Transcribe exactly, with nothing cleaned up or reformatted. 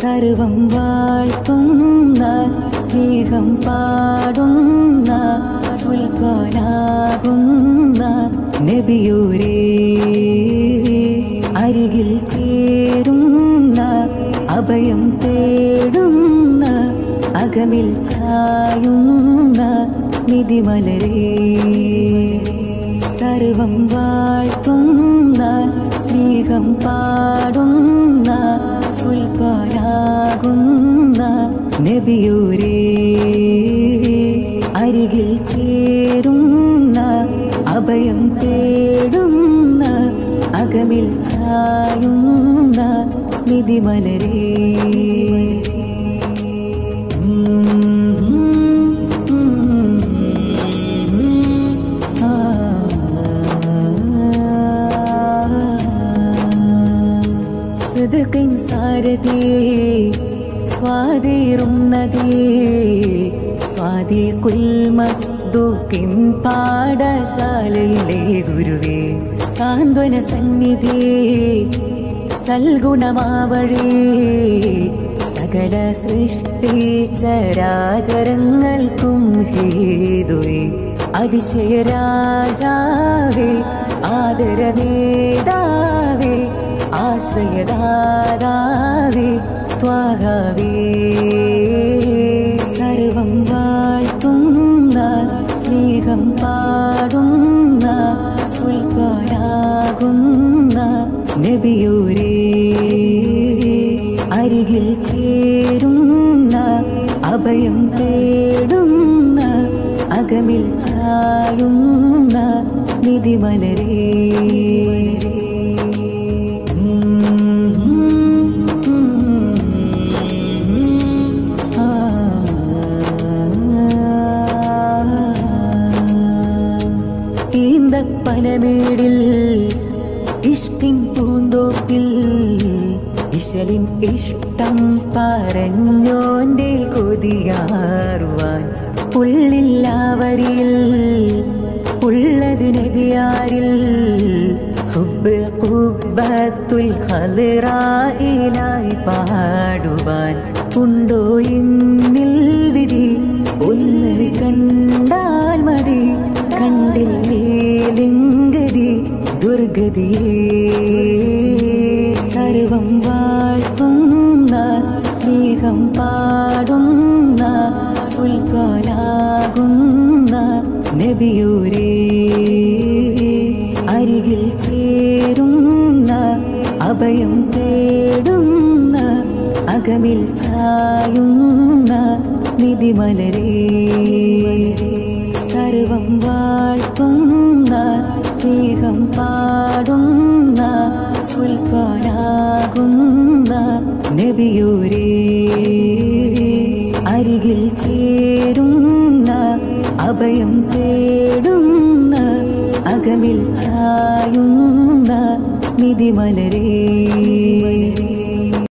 സർവം വാഴ്ത്തുന്ന സ്നേഹം പാടുന്ന സുൽത്താനാകുന്ന നബിയൂരേ അരികിൽ ചേരുന്ന അഭയം തേടുന്ന അകമിൽ ചായുന്ന നിധിമലരേ സർവം വാഴ്ത്തുന്ന സ്നേഹം പാടുന്ന സുൽത്താനാകുന്ന നബിയൂരേ അരികിൽ ചേരുന്ന അഭയം തേടുന്ന അകമിൽ ചായുന്ന നിധിമലരേ സദഖിൻ സാരഥിയേ സ്വാതീറും നദിയേ സ്വാദിഖുൽ മസ്ദൂഖിൻ പാഠശാലയിലെ ഗുരുവേ സാന്ത്വന സന്നിധിയേ സൽഗുണമാവഴി സകല സൃഷ്ടി ചരാചരങ്ങൾക്കും ഹേതുവേ അതിശയരാജാവേ ആദരനേതാവേ ആശ്രയദാതാവേ ത്വാഹവേ സർവം വാഴ്ത്തുന്ന സ്നേഹം പാടുന്ന സുൽത്താനാകുന്ന നബിയൂരേ അരികിൽ ചേരുന്ന അഭയം തേടുന്ന അകമിൽ ചായുന്ന നിധിമലരേ പനമേടിൽ ഇഷ്കിൻ പൂന്തോപ്പിൽ ഇശലിൻ ഇഷ്ടം പറഞ്ഞോന്റെ കൊതിയാറുവാൻ ഉള്ളില്ലാവരിൽ ഉള്ളത് നബിയാരിൽ ഹുബ്ബ് ഖുബ്ബത്തുൽ ഖൽറായിലായി പാടുവാൻ ഉണ്ടോ എന്നിൽ വിധി ഒന്ന് കണ്ടാൽ മതി കണ്ടില്ലേലിംഗതി ദുർഗതിയേ സർവം വാഴ്ത്തുന്ന സ്നേഹം പാടുന്ന സുൽത്താനാകുന്ന നബിയൂരേ അരികിൽ ചേരുന്ന അഭയം തേടുന്ന അകമിൽ ചായുന്ന നിധിമലരേ സർവം വാഴ്ത്തുന്ന സ്നേഹം പാടുന്ന സുൽത്താനാകുന്ന നബിയൂരേ അരികിൽ ചേരുന്ന അഭയം തേടുന്ന അകമിൽ ചായുന്ന നിധിമലരേ